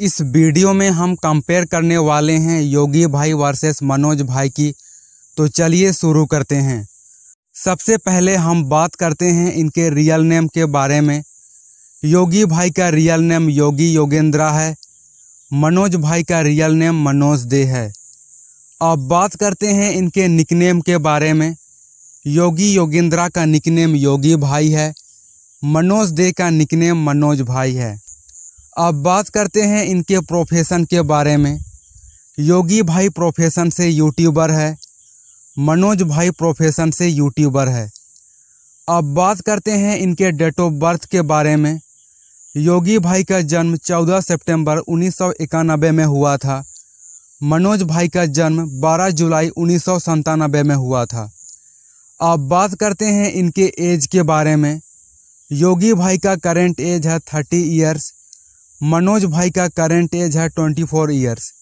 इस वीडियो में हम कंपेयर करने वाले हैं योगी भाई वर्सेस मनोज भाई की। तो चलिए शुरू करते हैं। सबसे पहले हम बात करते हैं इनके रियल नेम के बारे में। योगी भाई का रियल नेम योगी योगेंद्रा है। मनोज भाई का रियल नेम मनोज दे है। अब बात करते हैं इनके निकनेम के बारे में। योगी योगेंद्रा का निकनेम योगी भाई है। मनोज दे का निकनेम मनोज भाई है। अब बात करते हैं इनके प्रोफेशन के बारे में। योगी भाई प्रोफेशन से यूट्यूबर है। मनोज भाई प्रोफेशन से यूट्यूबर है। अब बात करते हैं इनके डेट ऑफ बर्थ के बारे में। योगी भाई का जन्म 14 सितंबर 1991 में हुआ था। मनोज भाई का जन्म 12 जुलाई 1997 में हुआ था। अब बात करते हैं इनके एज के बारे में। योगी भाई का करेंट एज है 30 ईयर्स। मनोज भाई का करेंट एज है 24 ईयर्स।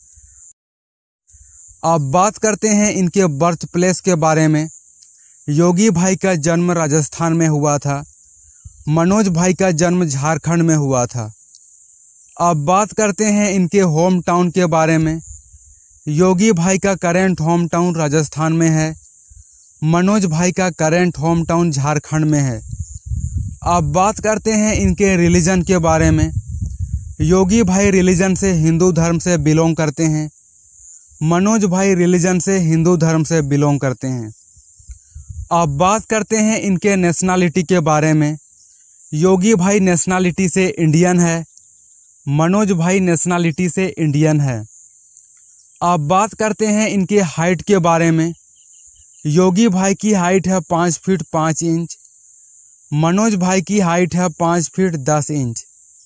अब बात करते हैं इनके बर्थ प्लेस के बारे में। योगी भाई का जन्म राजस्थान में हुआ था। मनोज भाई का जन्म झारखंड में हुआ था। अब बात करते हैं इनके होम टाउन के बारे में। योगी भाई का करेंट होम टाउन राजस्थान में है। मनोज भाई का करेंट होम टाउन झारखंड में है। अब बात करते हैं इनके रिलीजन के बारे में। योगी भाई रिलीजन से हिंदू धर्म से बिलोंग करते हैं। मनोज भाई रिलीजन से हिंदू धर्म से बिलोंग करते हैं। अब बात करते हैं इनके नेशनलिटी के बारे में। योगी भाई नेशनलिटी से इंडियन है। मनोज भाई नेशनलिटी से इंडियन है। अब बात करते हैं इनके हाइट के बारे में। योगी भाई की हाइट है 5 फीट 5 इंच। मनोज भाई की हाइट है 5 फीट 10 इंच।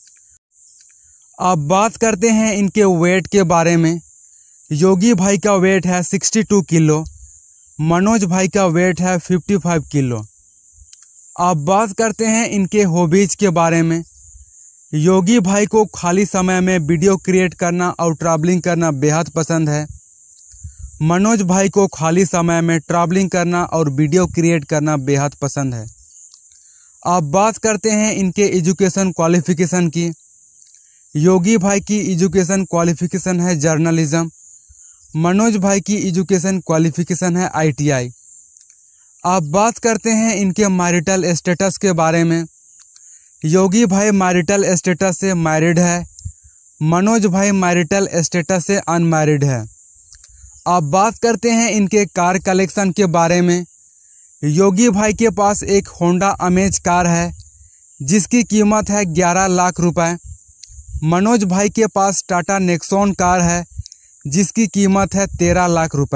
अब बात करते हैं इनके वेट के बारे में। योगी भाई का वेट है 62 किलो। मनोज भाई का वेट है 55 किलो। अब बात करते हैं इनके हॉबीज के बारे में। योगी भाई को खाली समय में वीडियो क्रिएट करना और ट्रैवलिंग करना बेहद पसंद है। मनोज भाई को खाली समय में ट्रैवलिंग करना और वीडियो क्रिएट करना बेहद पसंद है। अब बात करते हैं इनके एजुकेशन क्वालिफिकेशन की। योगी भाई की एजुकेशन क्वालिफिकेशन है जर्नलिज्म। मनोज भाई की एजुकेशन क्वालिफिकेशन है ITI। अब बात करते हैं इनके मैरिटल स्टेटस के बारे में। योगी भाई मैरिटल स्टेटस से मैरिड है। मनोज भाई मैरिटल स्टेटस से अनमैरिड है। अब बात करते हैं इनके कार कलेक्शन के बारे में। योगी भाई के पास एक होंडा अमेज कार है जिसकी कीमत है 11 लाख रुपए। मनोज भाई के पास टाटा नेक्सॉन कार है जिसकी कीमत है 13 लाख रुपए।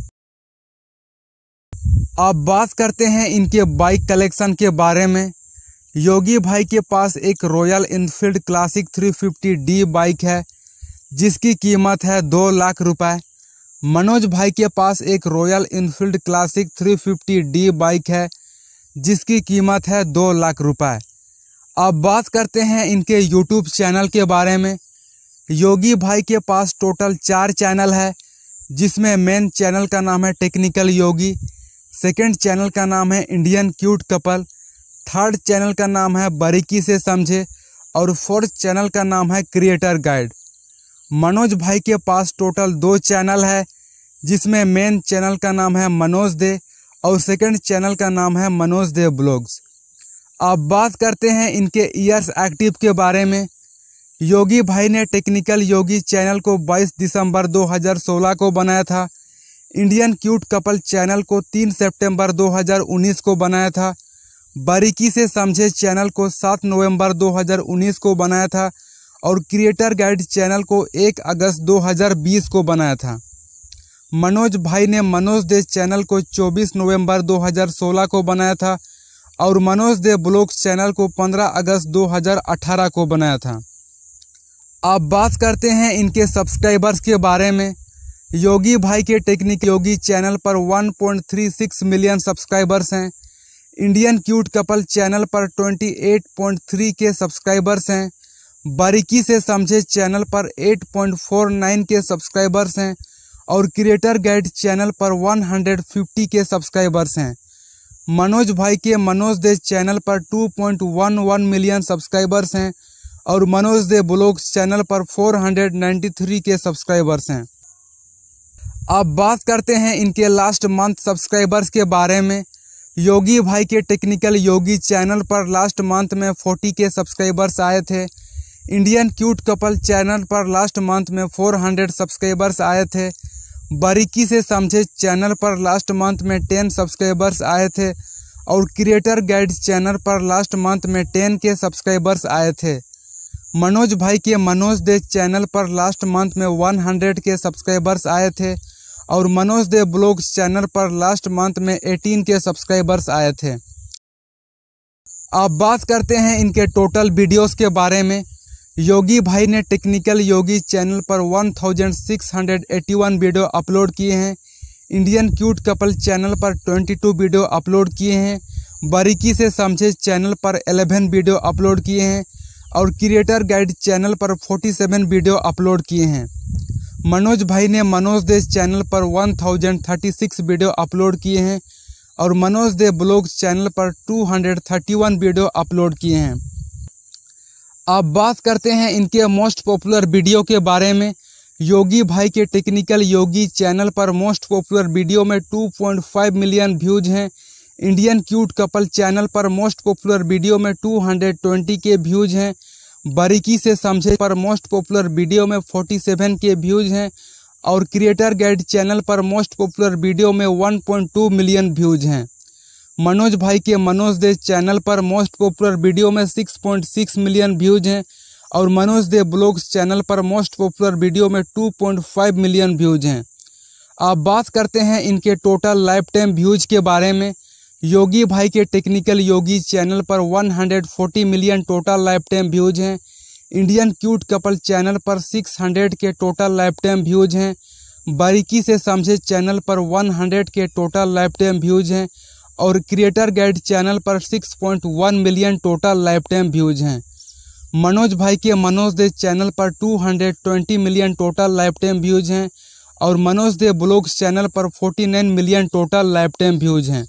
अब बात करते हैं इनके बाइक कलेक्शन के बारे में। योगी भाई के पास एक royal Enfield classic 350D bike है जिसकी कीमत है 2 लाख रुपए। मनोज भाई के पास एक royal Enfield classic 350D bike है जिसकी कीमत है 2 लाख रुपए। अब बात करते हैं इनके यूट्यूब चैनल के बारे में। योगी भाई के पास टोटल 4 चैनल है जिसमें मेन चैनल का नाम है टेक्निकल योगी। सेकंड चैनल का नाम है Indian cute couple. Third channel का नाम है बारीकी से समझे और फोर्थ चैनल का नाम है क्रिएटर गाइड। मनोज भाई के पास टोटल 2 चैनल है जिसमें मेन चैनल का नाम है मनोज दे और सेकंड चैनल का नाम है मनोज दे ब्लॉग्स। अब बात करते हैं इनके ईयर्स एक्टिव के बारे में। योगी भाई ने टेक्निकल योगी चैनल को 22 दिसंबर 2016 को बनाया था। इंडियन क्यूट कपल चैनल को 3 सितंबर 2019 को बनाया था। बारीकी से समझे चैनल को 7 नवंबर 2019 को बनाया था और क्रिएटर गाइड चैनल को 1 अगस्त 2020 को बनाया था। मनोज भाई ने मनोज दे चैनल को 24 नवंबर 2016 को बनाया था और मनोज दे ब्लॉग्स चैनल को 15 अगस्त 2018 को बनाया था। अब बात करते हैं इनके सब्सक्राइबर्स के बारे में। योगी भाई के टेक्निकल योगी चैनल पर 1.36 मिलियन सब्सक्राइबर्स हैं। इंडियन क्यूट कपल चैनल पर 28.3 के सब्सक्राइबर्स हैं। बारीकी से समझे चैनल पर 8.49 के सब्सक्राइबर्स हैं और क्रिएटर गाइड चैनल पर 150 के सब्सक्राइबर्स हैं। मनोज भाई के मनोज दे चैनल पर 2.11 मिलियन सब्सक्राइबर्स हैं और मनोज दे ब्लॉग्स चैनल पर 493 के सब्सक्राइबर्स हैं। अब बात करते हैं इनके लास्ट मंथ सब्सक्राइबर्स के बारे में। योगी भाई के टेक्निकल योगी चैनल पर लास्ट मंथ में 40 के सब्सक्राइबर्स आए थे। इंडियन क्यूट कपल चैनल पर लास्ट मंथ में 400 सब्सक्राइबर्स आए थे। बारीकी से समझे चैनल पर लास्ट मंथ में 10 सब्सक्राइबर्स आए थे और क्रिएटर गाइड चैनल पर लास्ट मंथ में 10 के सब्सक्राइबर्स आए थे। मनोज भाई के मनोज दे चैनल पर लास्ट मंथ में 100 के सब्सक्राइबर्स आए थे और मनोज दे ब्लॉग्स चैनल पर लास्ट मंथ में 18 के सब्सक्राइबर्स आए थे। अब बात करते हैं इनके टोटल वीडियोस के बारे में। योगी भाई ने टेक्निकल योगी चैनल पर 1681 वीडियो अपलोड किए हैं। इंडियन क्यूट कपल चैनल पर 22 वीडियो अपलोड किए हैं। बारीकी से समझे चैनल पर 11 वीडियो अपलोड किए हैं और क्रिएटर गाइड चैनल पर 47 वीडियो अपलोड किए हैं। मनोज भाई ने मनोज दे चैनल पर 1036 वीडियो अपलोड किए हैं और मनोज दे ब्लॉग्स चैनल पर 231 वीडियो अपलोड किए हैं। अब बात करते हैं इनके मोस्ट पॉपुलर वीडियो के बारे में। योगी भाई के टेक्निकल योगी चैनल पर मोस्ट पॉपुलर वीडियो में 2.5 मिलियन व्यूज हैं। इंडियन क्यूट कपल चैनल पर मोस्ट पॉपुलर वीडियो में 220 के व्यूज हैं। बारीकी से समझे पर मोस्ट पॉपुलर वीडियो में 47 के व्यूज हैं और क्रिएटर गाइड चैनल पर मोस्ट पॉपुलर वीडियो में 1.2 मिलियन व्यूज हैं। मनोज भाई के मनोज दे चैनल पर मोस्ट पॉपुलर वीडियो में 6.6 मिलियन व्यूज हैं और मनोज दे ब्लॉग्स चैनल पर मोस्ट पॉपुलर वीडियो में 2.5 मिलियन व्यूज हैं। अब बात करते हैं इनके टोटल लाइफ टाइम व्यूज के बारे में। योगी भाई के टेक्निकल योगी चैनल पर 140 million total lifetime views हैं। इंडियन क्यूट कपल चैनल पर 600 के टोटल लाइफ टाइम व्यूज हैं। बारीकी से समझे चैनल पर 100 के टोटल लाइफ टाइम व्यूज हैं और क्रिएटर गाइड चैनल पर 6.1 million total lifetime views हैं। मनोज भाई के मनोज दे चैनल पर 220 million total lifetime views हैं और मनोज दे ब्लॉग्स चैनल पर 49 million total lifetime views हैं।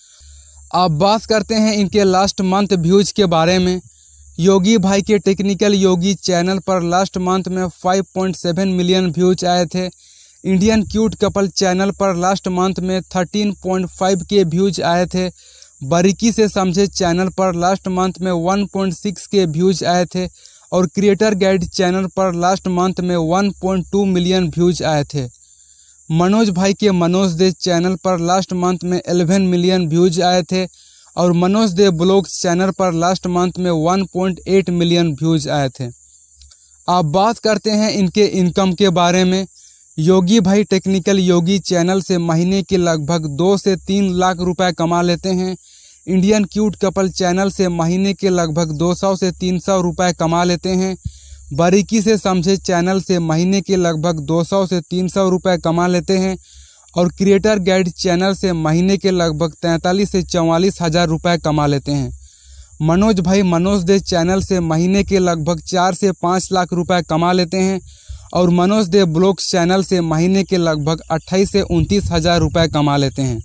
अब बात करते हैं इनके लास्ट मंथ व्यूज के बारे में। योगी भाई के टेक्निकल योगी चैनल पर लास्ट मंथ में 5.7 मिलियन व्यूज आए थे। इंडियन क्यूट कपल चैनल पर लास्ट मंथ में 13.5 के व्यूज आए थे। बारीकी से समझे चैनल पर लास्ट मंथ में 1.6 के व्यूज आए थे और क्रिएटर गाइड चैनल पर लास्ट मंथ में 1.2 मिलियन व्यूज आए थे। मनोज भाई के मनोज दे चैनल पर लास्ट मंथ में 11 मिलियन व्यूज आए थे और मनोज दे ब्लॉग्स चैनल पर लास्ट मंथ में 1.8 मिलियन व्यूज आए थे। अब बात करते हैं इनके इनकम के बारे में। योगी भाई टेक्निकल योगी चैनल से महीने के लगभग 2 से 3 लाख रुपए कमा लेते हैं। इंडियन क्यूट कपल चैनल से महीने के लगभग 200 से 300 रुपए कमा लेते हैं। बारीकी से समझे चैनल से महीने के लगभग 200 से 300 रुपए कमा लेते हैं और क्रिएटर गाइड चैनल से महीने के लगभग 43 से 44 हज़ार रुपये कमा लेते हैं। मनोज भाई मनोज दे चैनल से महीने के लगभग 4 से 5 लाख रुपए कमा लेते हैं और मनोज दे ब्लॉग्स चैनल से महीने के लगभग 28 से 29 हज़ार रुपये कमा लेते हैं।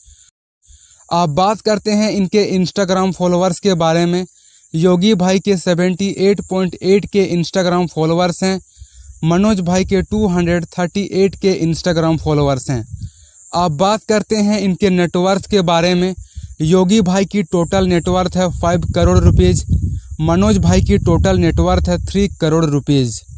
आप बात करते हैं इनके इंस्टाग्राम फॉलोअर्स के बारे में। योगी भाई के 78.8 के इंस्टाग्राम फॉलोअर्स हैं। मनोज भाई के 238 के इंस्टाग्राम फॉलोअर्स हैं। आप बात करते हैं इनके नेटवर्थ के बारे में। योगी भाई की टोटल नेटवर्थ है 5 करोड़ रुपीज़। मनोज भाई की टोटल नेटवर्थ है 3 करोड़ रुपीज़।